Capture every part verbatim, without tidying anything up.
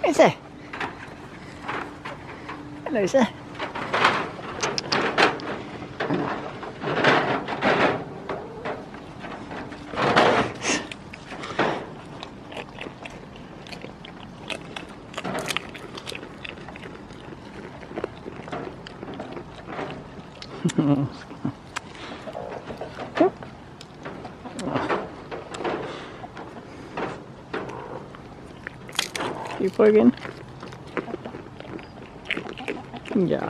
sir. Hello, sir. Keep working. Yeah.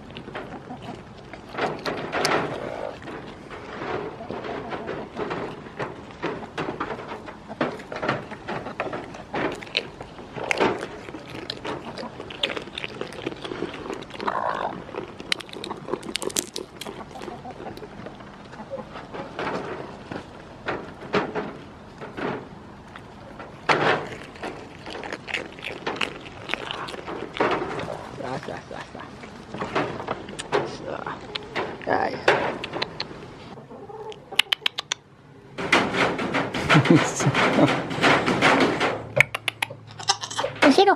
Zero.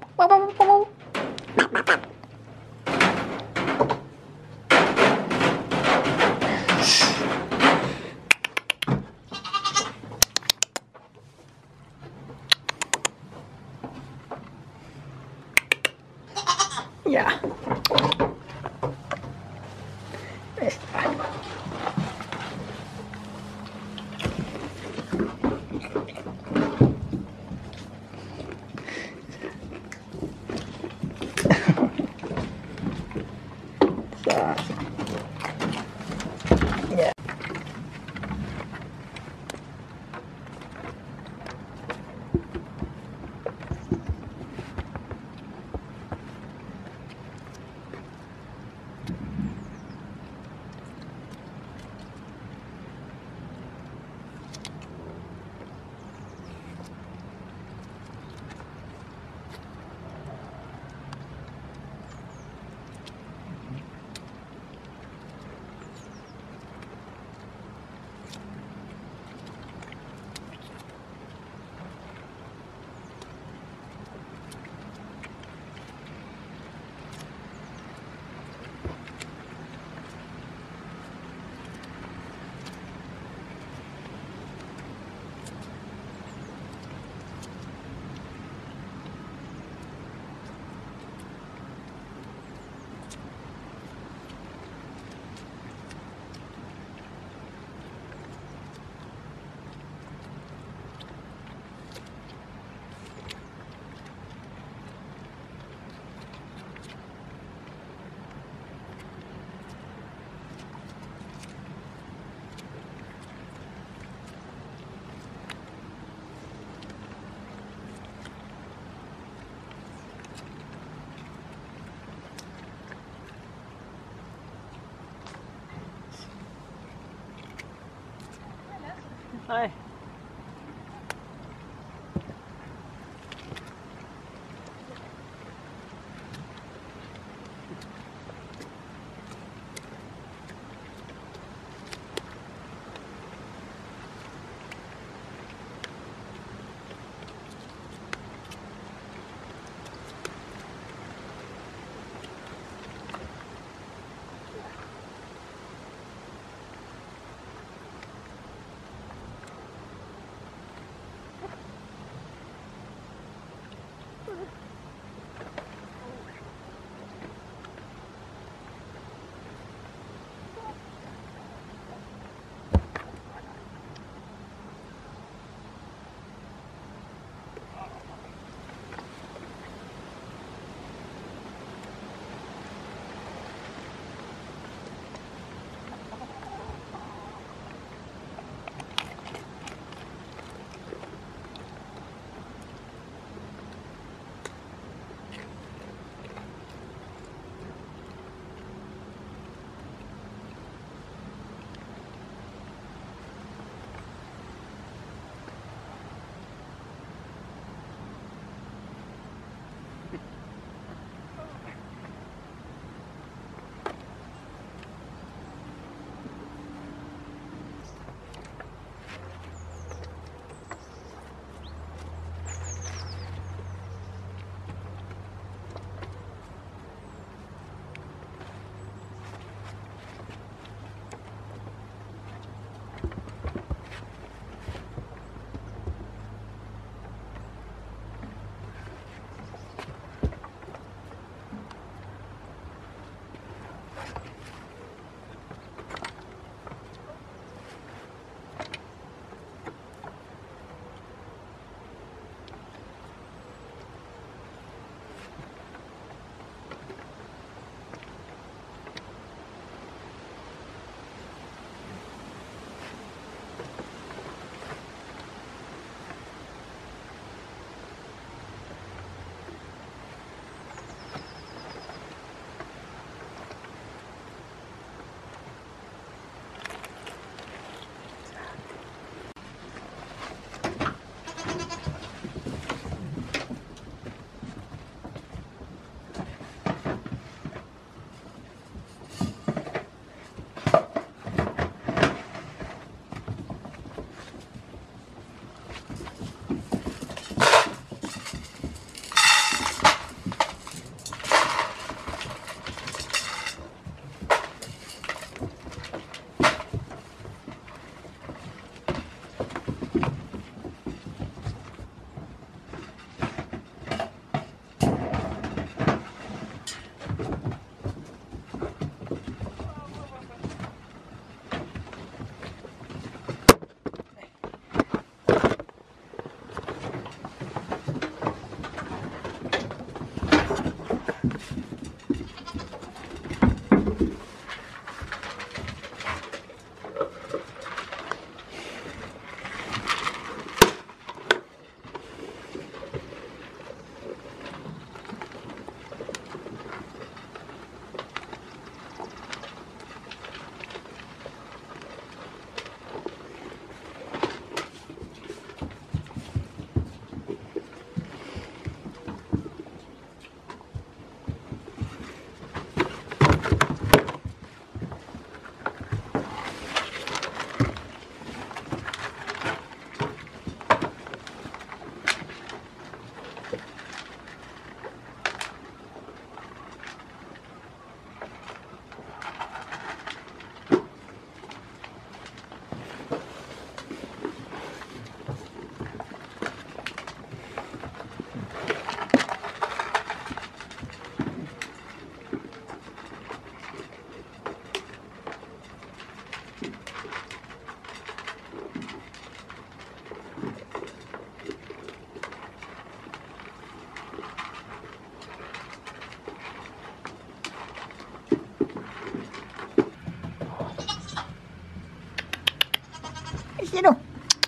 Yeah. Yeah. Hi. siger du?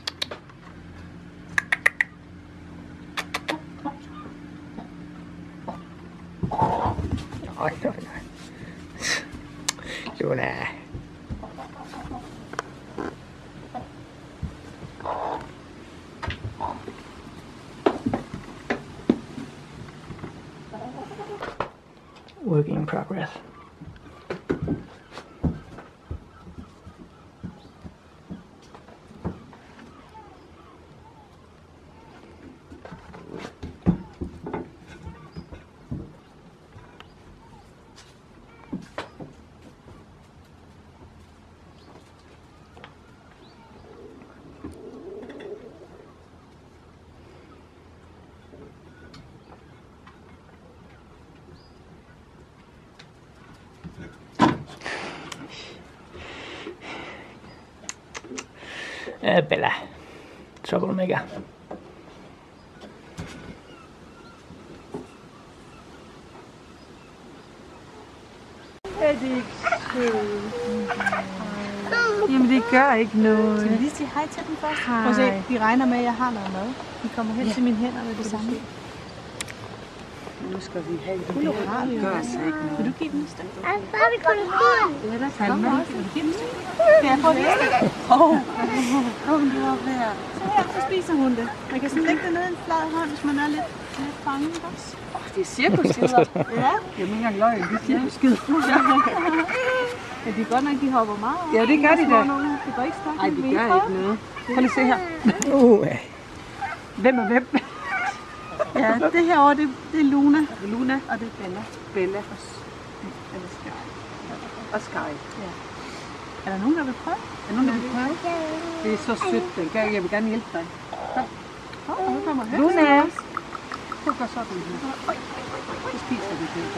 Nej, nej, nej. Luna. Work in progress. Uh, Bella, troublemaker. Er det ikke sødt? Jamen det gør ikke noget. Skal vi lige sige hej til dem først? Hej. Prøv at se, de regner med, at jeg har noget mad. De kommer hen ja. til mine hænder med det samme. Nu skal vi have det. Det har vi jo. Gør altså ikke noget. Vil du give dem et stykke? Jeg har vi kun kun. Ja, der kan man. Vil du give dem et stykke? Ja, prøv lige. Åh, kom du op her. Så her, så spiser hun det. Man kan sådan lægge det ned i en flad hånd, hvis man er lidt, lidt fanget også. Åh, det er cirkusskider. Ja. Jeg mener ikke løgn, det er cirkusskider. Ja, de er godt nok, de hopper meget. Ja, det gør de da. Det går ikke stærkt. Nej, det gør ikke noget. Prøv lige at se her. Uh. Hvem er hvem? Ja, det her over, det, det er Luna. Luna Og det er Bella. Bella Eller Sky. og Sky. Ja. Er der nogen, der vil prøve? Er der nogen, der vil prøve? Det er så sødt, den gør. Jeg vil gerne hjælpe dig. Kom. Åh, oh, nu kommer høns. Luna. Så gør sådan her. Så spiser vi det.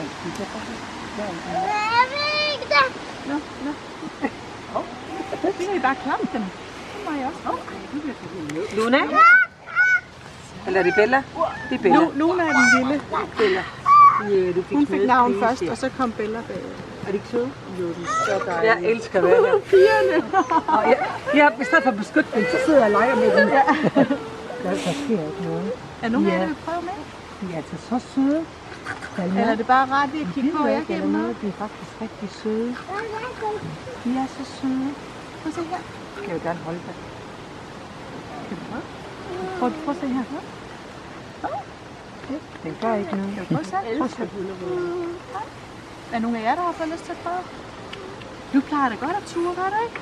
Jeg vil ikke det. Nå, nå. Så kan I bare klappe dem. Det må jeg også. Luna? Eller er det Bella? Det er Bella. Nu, Luna er den lille. Bella. Yeah, du fik Hun fik smækket navn spise, først, ja. og så kom Bella bag. Er det ikke søde? Jo, det er så dejligt. Jeg elsker at være her. Pigerne. Og jeg, jeg, i stedet for at beskytte den, så sidder jeg og leger med den. Ja. Der, der sker ikke noget. Er nogen af Ja. jer, der vil prøve med? De er altså så søde. Eller er det bare rart lige at kigge på, at jeg giver dem noget? De er faktisk rigtig søde. De er så søde. Prøv at se her. Jeg vil gerne holde dig. Kan du prøve? Prøv, prøv at se her. Den gør ikke noget. Prøv at se. Prøv at se. Er nogen af jer, der har fået lyst til at prøve? Du plejer da godt at ture, gør du ikke?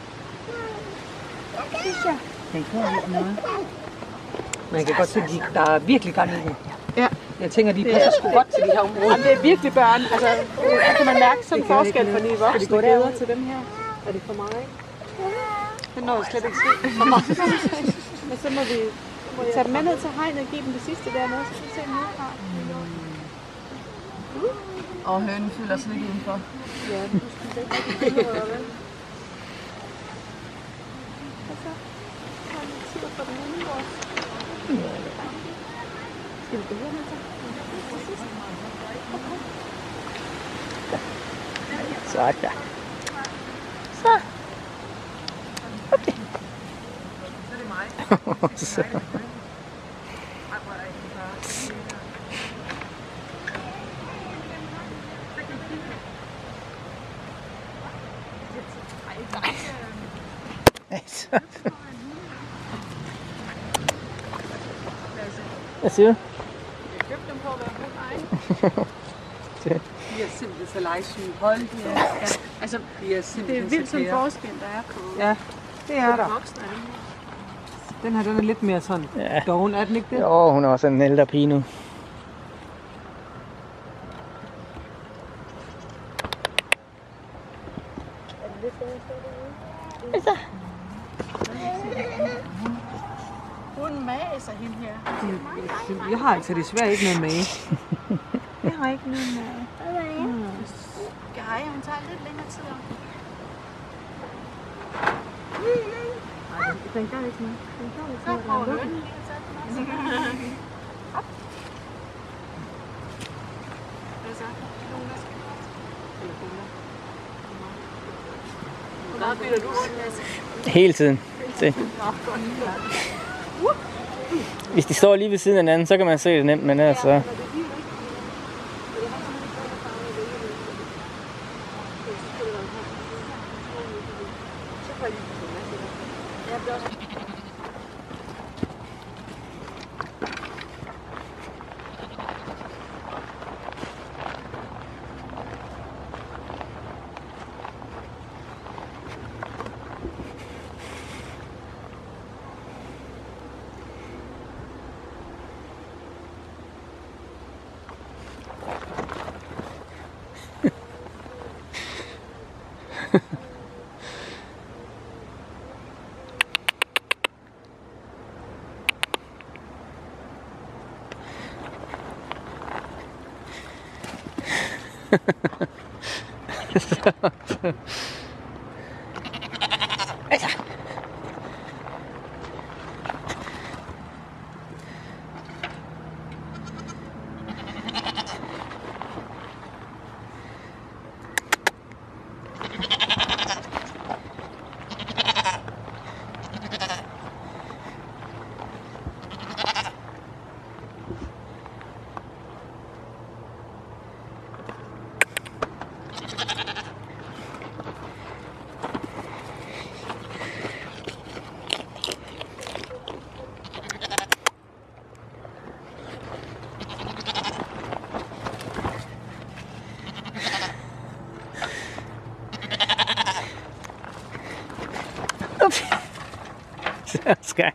Synes jeg. Den gør ikke noget. Man kan godt se, at de, der er virkelig gang i den. Ja. Jeg tænker, de passer sgu godt til de her områder. Jamen, det er virkelig børn. Altså, der kan man mærke sådan forskel for de voksne glæder til dem her. Er det for meget? Den når jeg slet ikke se. Men så må vi tage dem med ned til hegnet og give dem det sidste dernede, så kan vi se dem udefra. Og hønen fylder sig lidt udenfor. Ja, du skal ikke rigtig billeder, vel? Og så har vi tid for den ene vores. Skal vi gå herned så? Så der. Så. Okay. Så er det mig. Så. Hvad siger du? Jeg købte dem på at være hund egen. De er simpelthen så legesyge. Hold ja. Ja, altså, De er det simpelthen er vildt så sådan kære. forskel, der er på Ja, det er der. voksne af dem her. Den her, den er lidt mere sådan Ja. doven, er den ikke det? Jo, hun er også en ældre pige nu. Altså. Hun maser hende her. Jeg har altså desværre ikke noget med. Jeg har ikke nogen mad. Mm. Geje, hun tager lidt længere tid om. Nej, den gør ikke noget. Den gør ikke noget. Så prøver hønnen lige at tage den også. Op. Hvad så? Eller Bella? Hvor meget bytter du rundt, Lasse? Hele tiden. Se. Hvis de står lige ved siden af hinanden, så kan man se det nemt, men ellers så... Skal.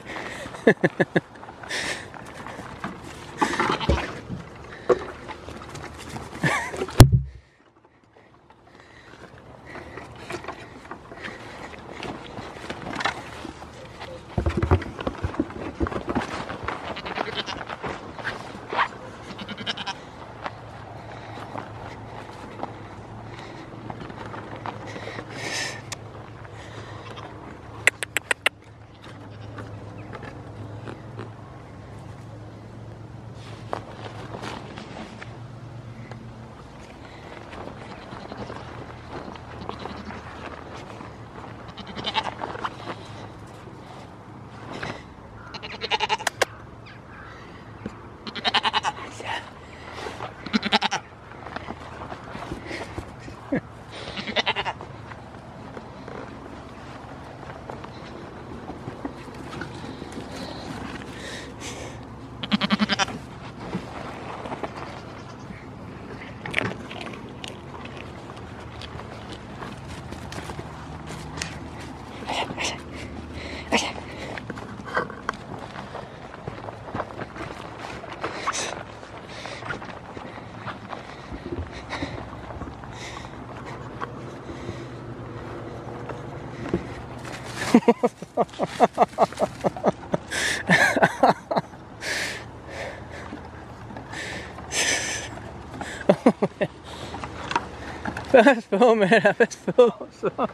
Pas på med dig, pas på. Så.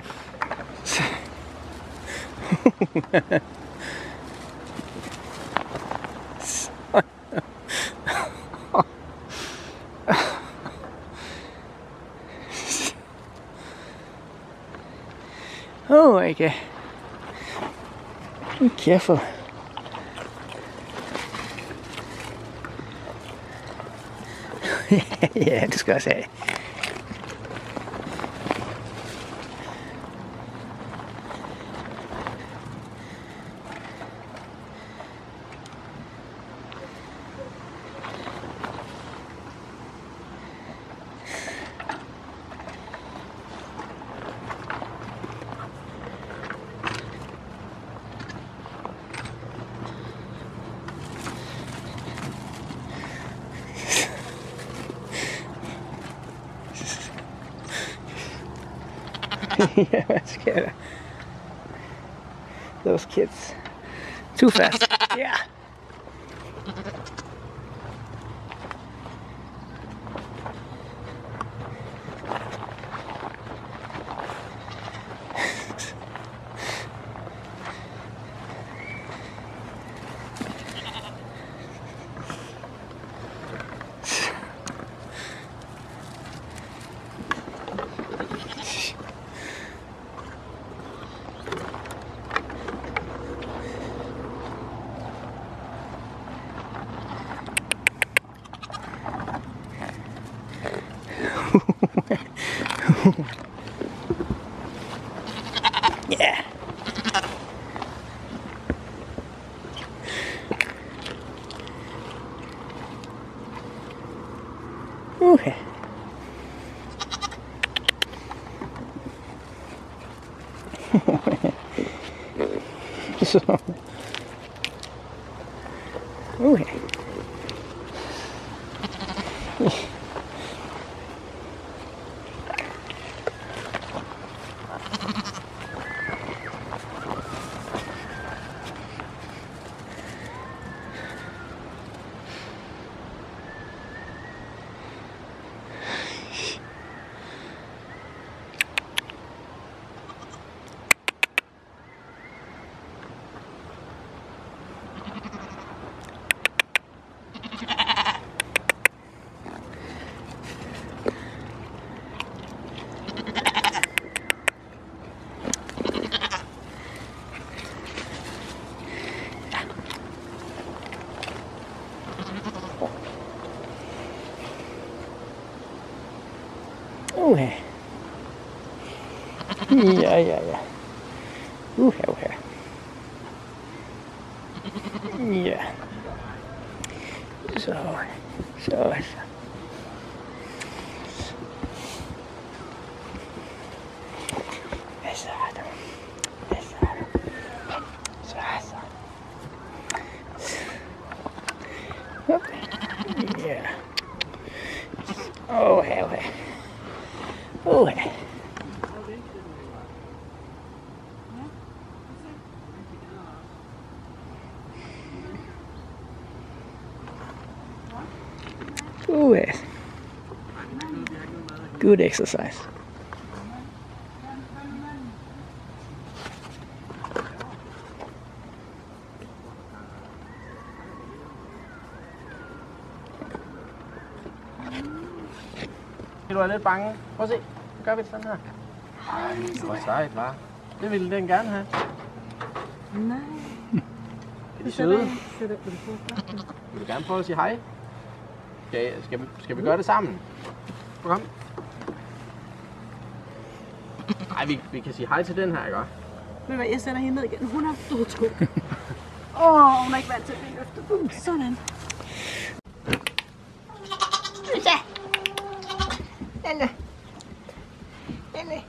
Oh, okay. Be careful. Ja, det skal jeg sige. Yeah, that's good. Those kids. Too fast. Yeah. Yeah. Okay. So. Okay. Okay. Ja, ja, ja. Uha, uha. Ja. Så, så, så. Så er det. Så er det. Så er det. Hop. Ja. Åh, her, her. Åh, her. Ooh, yes. Good exercise. Du er lidt bange. Prøv at se. Så gør vi sådan her. Det var sejt, hva'? Det ville den gerne have. Nej. Er de søde? Sæt på det på. Vil du gerne prøve at sige hej? Skal, skal, vi, skal vi gøre det sammen? Kom. Ej, vi, vi kan sige hej til den her, ikke? Ved du hvad, jeg sætter hende ned igen. Hun er dødtro. Åh, oh, hun er ikke vant til at finde efter. Sådan. Ja. Lille. Lille.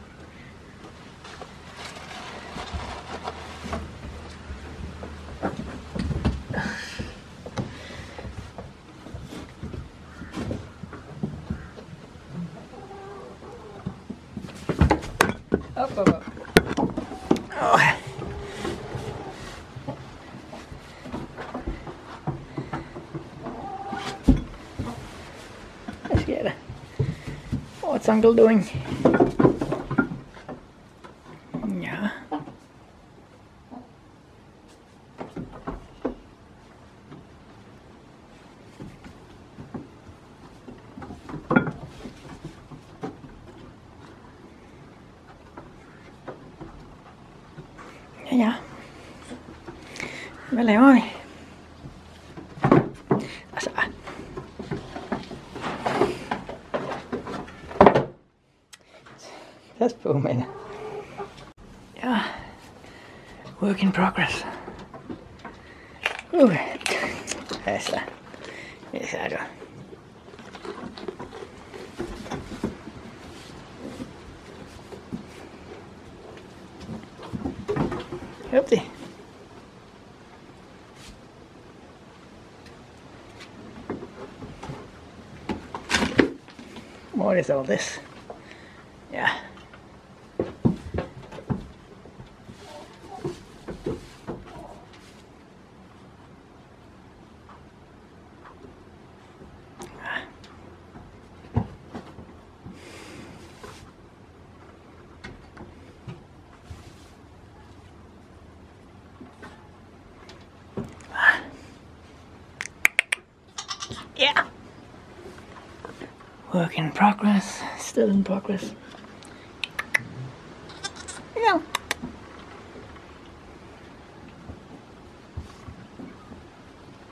Op, op, op. Oh. Hvad sker der? What's Uncle doing? Ja. Ja, ja. Hvad laver vi? Altså. Pas på, mand. Ja. Work in progress. Uh. Altså. Ja, så er det. Up there. What is all this? Yeah. Yeah. Work in progress. Still in progress. Yeah.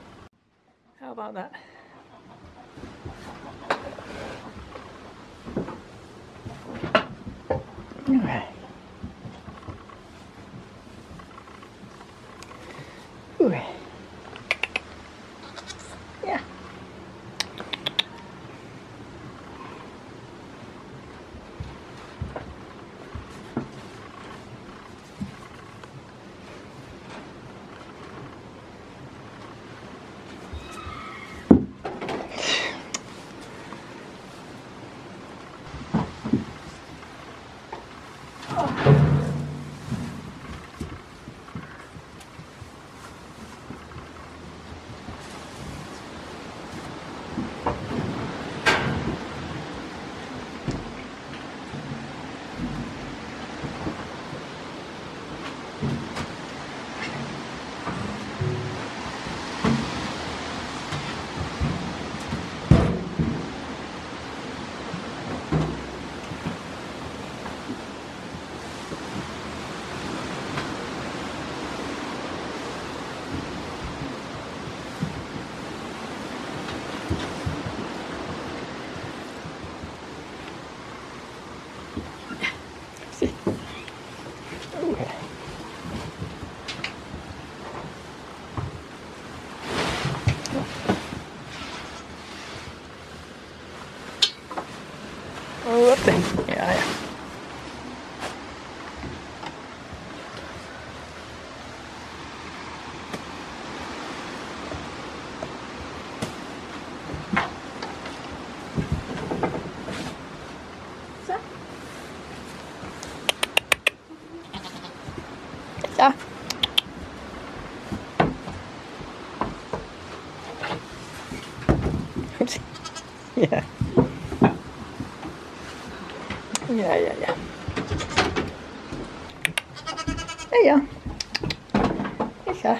How about that? Okay. Okay. Yeah. Okay. Oh, up there. Yeah, yeah. Så. Ja. Ja. Ja, ja, ja. Ja, ja. Ja.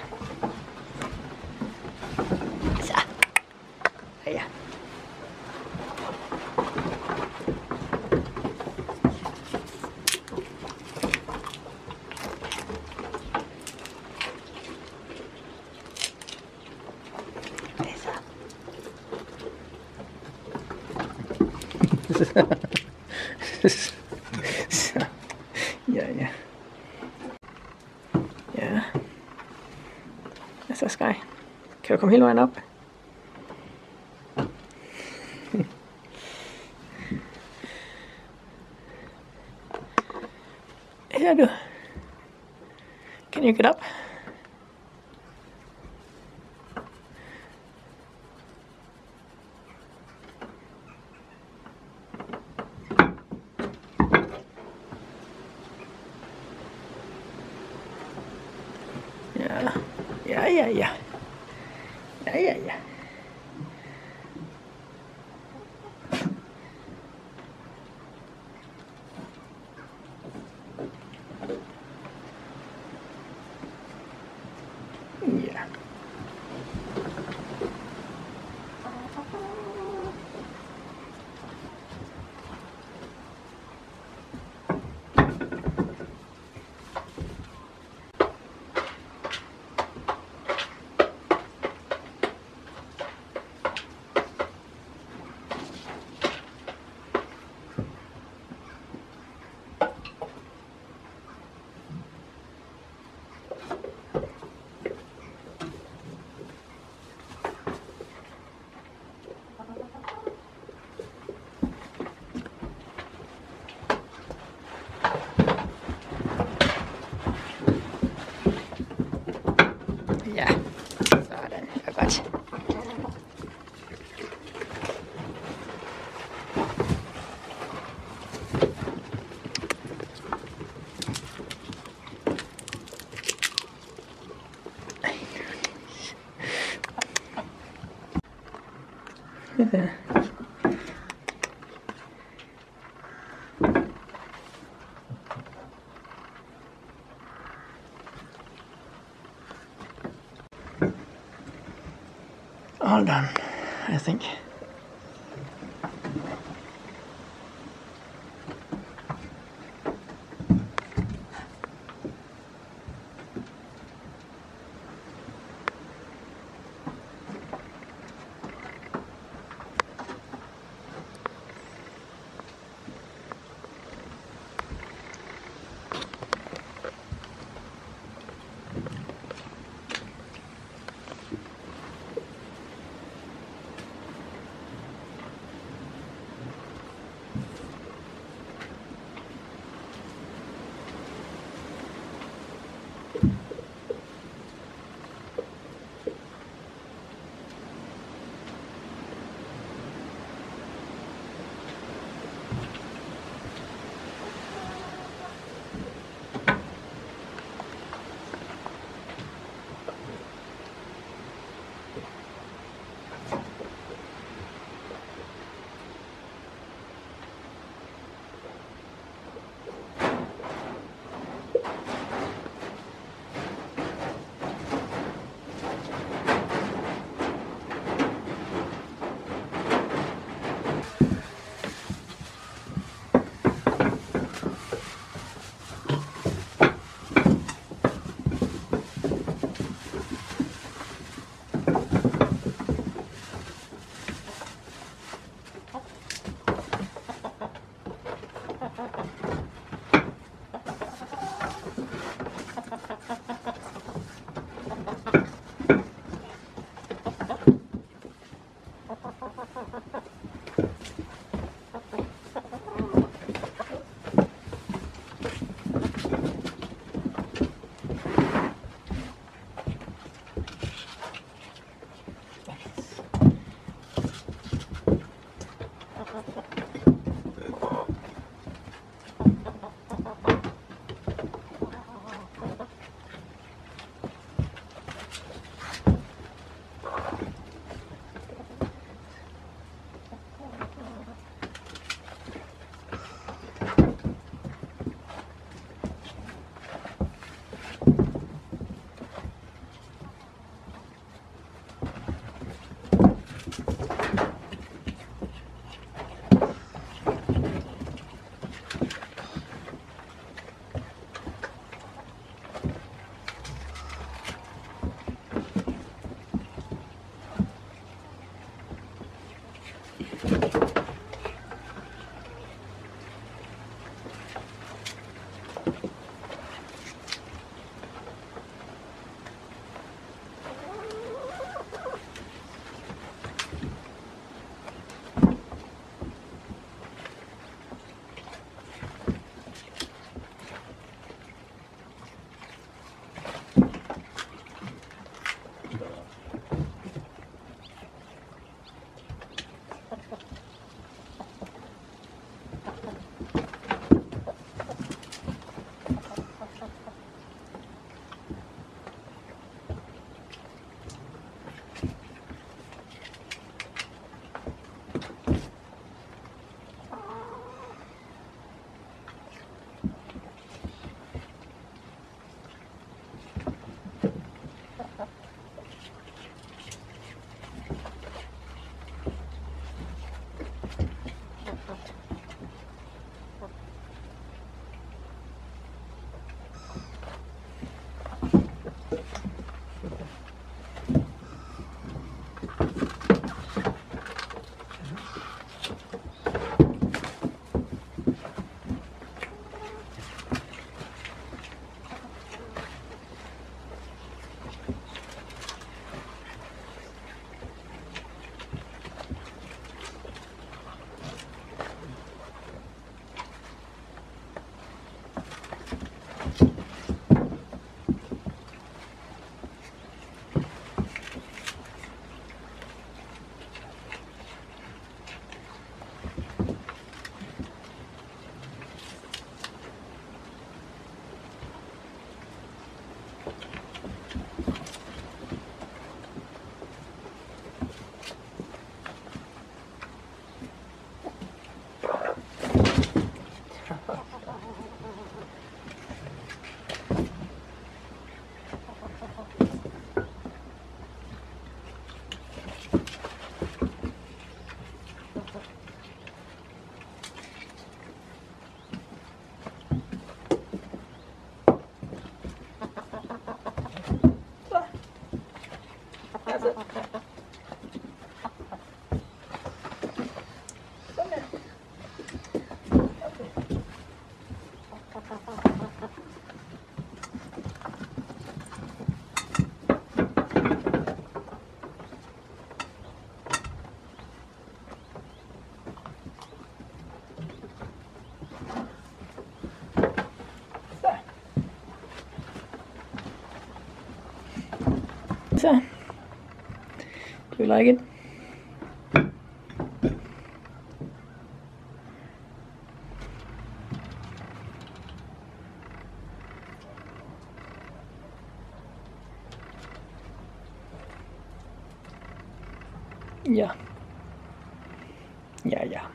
Så. Ja, ja. Så. Ja, ja. Ja. Altså, Sky. Kan du komme hele vejen op? Her du. Can you get up? Ja. Ja, ja, ja. Ja, ja, ja. Ja. Ja. Sådan. Det er godt. Ja. All done, I think. So, do you like it? Ja. Ja, ja.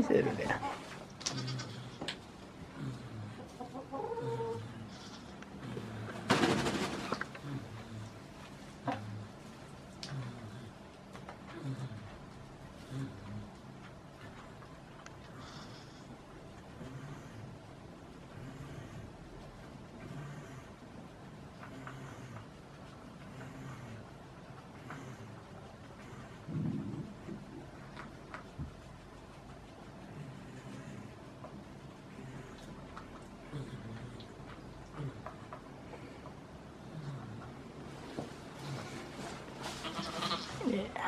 ser du det. Yeah.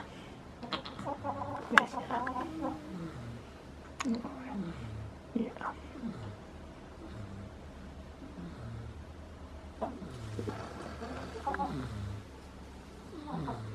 Yeah.